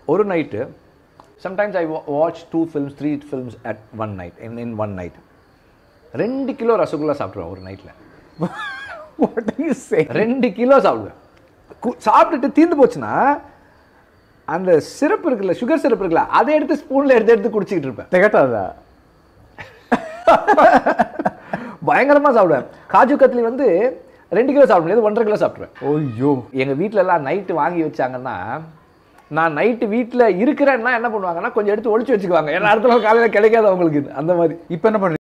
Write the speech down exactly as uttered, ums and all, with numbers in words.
ஒரு night sometimes I watch two films three films at one night in in one night ரெண்டு kilo rasgulla சாப்பிடுவேன் ஒரு நைட்ல. What do you say? ரெண்டு kilo சாப்பிடுவேன். சாப்பிட்டுட்டு தீர்ந்து போச்சுன்னா அந்த சிரப் இருக்குல்ல, சுகர் சிரப் இருக்குல்ல, அதை எடுத்து ஸ்பூன்ல எடுத்து எடுத்து குடிச்சிக்கிட்டு இருப்பேன். திகட்டாதா? பயங்கரமா சாப்பிடுவேன். காஜு கத்லி வந்து ரெண்டு கிலோ சாப்பிட முடியாது, ஒன்றரை கிலோ சாப்பிடுவேன். ஐயோ, எங்க வீட்டுல எல்லாம் நைட்டு வாங்கி வச்சாங்கன்னா, நான் நைட்டு வீட்டில் இருக்கிறேன்னா என்ன பண்ணுவாங்கன்னா கொஞ்சம் எடுத்து ஒழிச்சு வச்சுக்குவாங்க. ஏன்னா அடுத்த நாள் காலையில் கிடைக்காது அவங்களுக்கு. அந்த மாதிரி. இப்போ என்ன பண்ணுறீங்க?